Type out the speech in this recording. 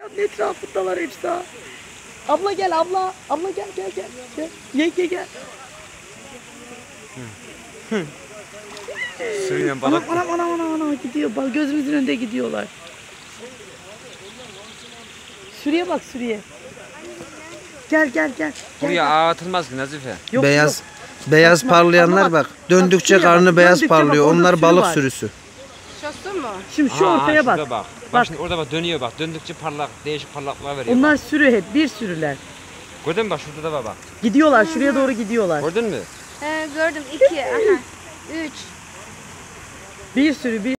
Etrafındalar hepsi ha. Abla gel abla. Abla gel. Yenge gel. Sürüyle balık. Ana gidiyor. Bak gözümüzün önünde gidiyorlar. Sürüye bak sürüye. Gel. Buraya ağ atılmaz ki Nazife. Yok, Beyaz Atma. parlayanlar Ama bak. Döndükçe bak, karnı beyaz döndükçe bak, parlıyor. orada Onlar sürü balık var. sürüsü. Şaştın mı? Şimdi şu ortaya bak. Bak. Bak şimdi orada bak dönüyor bak. Döndükçe değişik parlaklığa veriyor. Onlar sürü hep. Bir sürüler. Gördün mü bak şurada da var bak. Gidiyorlar. Şuraya doğru gidiyorlar. Gördün mü? Gördüm 2. Aha. 3. Bir sürü.